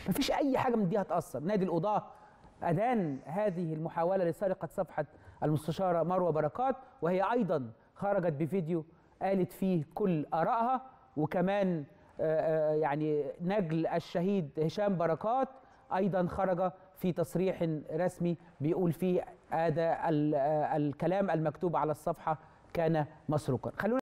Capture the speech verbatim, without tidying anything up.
مفيش اي حاجه من دي هتاثر. نادي القضاه ادان هذه المحاوله لسرقه صفحه المستشاره مروه بركات، وهي ايضا خرجت بفيديو قالت فيه كل ارائها، وكمان يعني نجل الشهيد هشام بركات ايضا خرج في تصريح رسمي بيقول فيه هذا الكلام المكتوب على الصفحه كان مسروقا. خلونا